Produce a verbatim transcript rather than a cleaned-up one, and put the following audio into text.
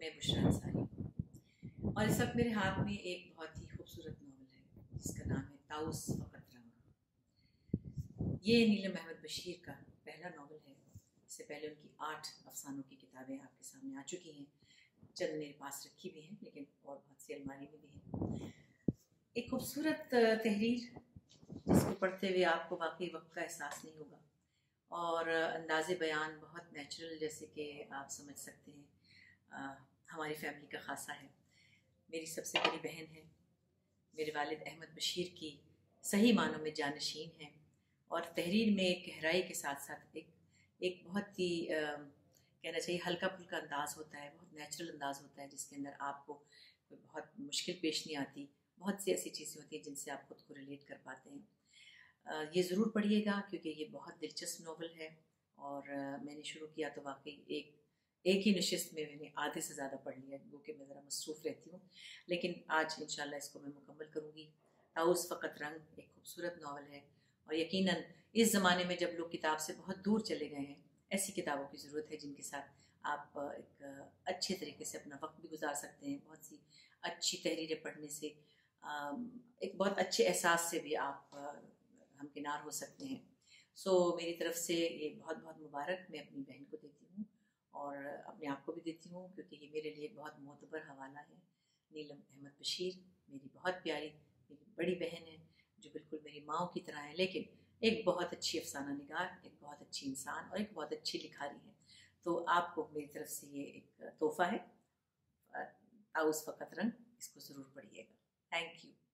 मैं बुशरा अंसारी और इस वक्त मेरे हाथ में एक बहुत ही खूबसूरत नावल है जिसका नाम है ताऊस फ़क़त रंग। ये नीलम अहमद बशीर का पहला नावल है। इससे पहले उनकी आठ अफसानों की किताबें आपके सामने आ चुकी हैं, चंद मेरे पास रखी भी हैं लेकिन और बहुत सी अलमारी में भी हैं। एक खूबसूरत तहरीर जिसको पढ़ते हुए आपको वाकई वक्त का एहसास नहीं होगा और अंदाज़े बयान बहुत नेचुरल, जैसे कि आप समझ सकते हैं आ, हमारी फैमिली का ख़ासा है। मेरी सबसे बड़ी बहन है, मेरे वालिद अहमद बशीर की सही मानों में जानशीन है और तहरीर में एक गहराई के साथ साथ एक एक बहुत ही आ, कहना चाहिए हल्का फुल्का अंदाज़ होता है, बहुत नेचुरल अंदाज़ होता है जिसके अंदर आपको कोई बहुत मुश्किल पेश नहीं आती। बहुत सी ऐसी चीज़ें होती हैं जिनसे आप खुद को रिलेट कर पाते हैं। आ, ये ज़रूर पढ़िएगा क्योंकि ये बहुत दिलचस्प नावल है और आ, मैंने शुरू किया तो वाकई एक एक ही नशिस्त में मैंने आधे से ज़्यादा पढ़ लिया, वो कि मैं ज़रा मसरूफ़ रहती हूँ, लेकिन आज इंशाल्लाह इसको मैं मुकम्मल करूँगी। ताऊस फ़क़त रंग एक खूबसूरत नावल है और यकीनन इस ज़माने में जब लोग किताब से बहुत दूर चले गए हैं, ऐसी किताबों की ज़रूरत है जिनके साथ आप एक अच्छे तरीके से अपना वक्त भी गुजार सकते हैं। बहुत सी अच्छी तहरीरें पढ़ने से एक बहुत अच्छे एहसास से भी आप हमकिनार हो सकते हैं। सो मेरी तरफ से ये बहुत बहुत मुबारक मैं अपनी बहन को देती हूँ और अपने आप को भी देती हूँ क्योंकि ये मेरे लिए बहुत मोतबर हवाला है। नीलम अहमद बशीर मेरी बहुत प्यारी मेरी बड़ी बहन है जो बिल्कुल मेरी माँ की तरह है, लेकिन एक बहुत अच्छी अफसाना निगार, एक बहुत अच्छी इंसान और एक बहुत अच्छी लिखारी है। तो आपको मेरी तरफ से ये एक तोहफ़ा है, ताऊस फ़क़त रंग, इसको ज़रूर पढ़िएगा। Thank you.